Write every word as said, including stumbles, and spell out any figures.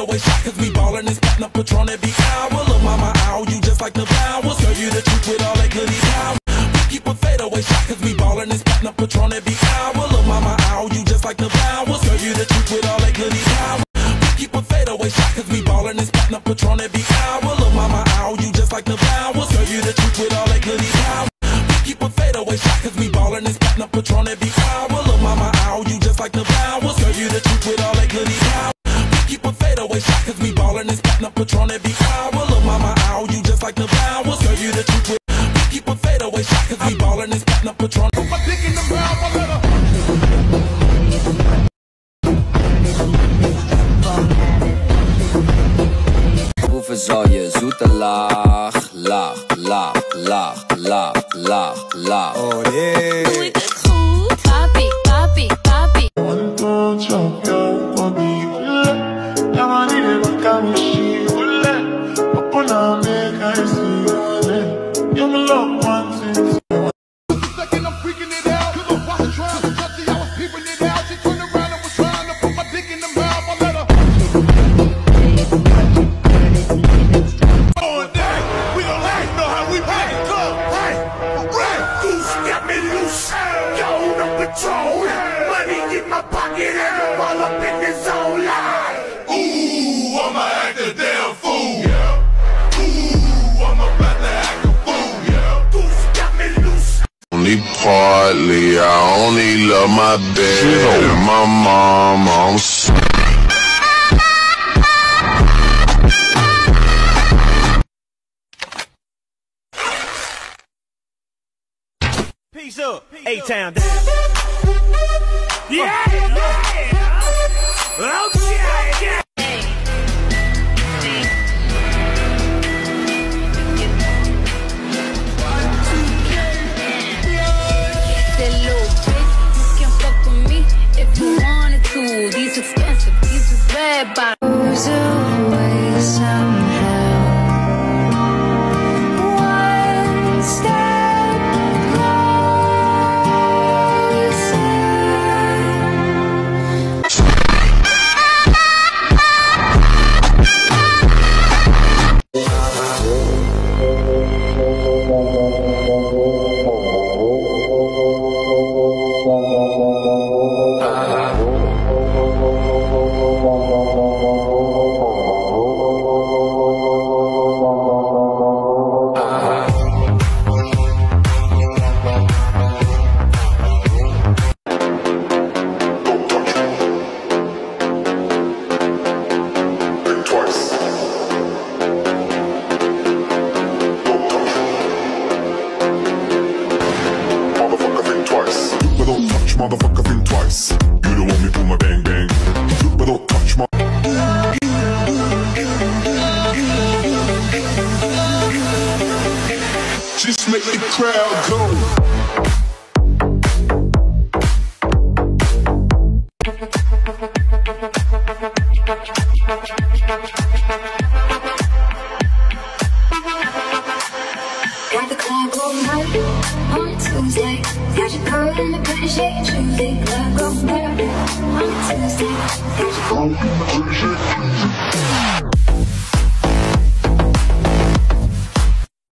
fadeaway shot, cause we ballin' and spittin' up Patron every hour. Look, mama, ow, you just like the flowers. Girl, you the truth with all that goody power. We keep a fadeaway shot, cause we ballin' and spittin' up Patron every hour. Look, mama, ow, you just like the flowers. Girl, you the truth with all that goody power. We keep a fadeaway shot, cause we ballin' and spittin' up Patron every hour. Look, mama, ow, you just like the flowers. Girl, you the truth with all that goody power. We keep a fadeaway shot, cause we ballin' and spittin' up Patron every hour. Look, mama, ow, you just like the flowers. Girl, you the truth with all that goody power. Keep a fadeaway shot, cause we ballin' and spittin' up Patron every hour. Look, mama, ow, you just like the flowers. Girl, you the truth with. We keep a fadeaway shot, cause we ballin' and spittin' up Patron. Put my dick in the mouth, I let her. Hoeveel zal je zoete lach, lach, lach, lach, lach, lach, lach. Oh yeah. Doe ik het goed? Papi, papi, papi. Money in my pocket and I'm all up in the zone line. Ooh, I'ma act a damn fool. Yeah. Ooh, I'm about to act a fool. Yeah. Goose got me loose. Only partly, I only love my bed and my mom. I'm Peace up, A-Town. Yeah, yeah. Okay, yeah. That little bitch, you can fuck with me if you wanted to. These expensive, these is red bottles away somehow. One step motherfucker, think twice. You don't want me pull my bang bang, but don't touch my. Just make the crowd go. Got the club going right on a Tuesday. Got your girl in the pretty shade Tuesday. Club going right on a Tuesday. Got your girl in the pretty shade Tuesday.